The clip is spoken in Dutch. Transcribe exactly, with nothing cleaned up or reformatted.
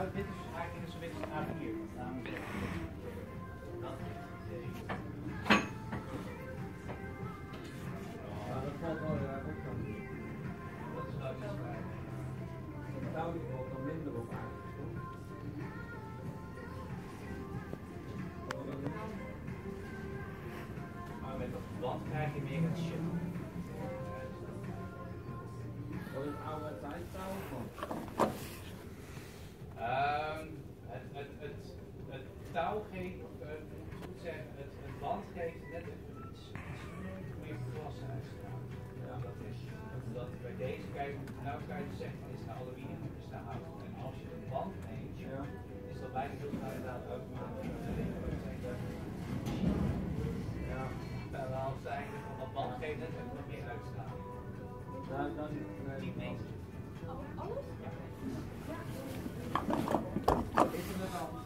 Nou, dit is eigenlijk zo'n beetje A vier. Namelijk dat is Ja, dat valt wel heel erg op dan. dat is wel iets waar. De touw die valt dan minder op eigenlijk. Maar met dat band krijg je meer het shit. Wat is het oude tijdtouw van? Um, het, het, het, het touw geeft, uh, moet zeggen, het, het band geeft net even iets, iets meer klasse uitstraling. Ja. Dat is dat bij deze, kijk, nou kan je zeggen van is naar aluminium of is naar hout. En als je de band neemt, ja, is dat bijna heel snel inderdaad automatisch. Ja, terwijl zijn van dat band geeft net even wat meer uitstraling. Dan, dan, nee, tien meter. Alles? Ja. Is er net al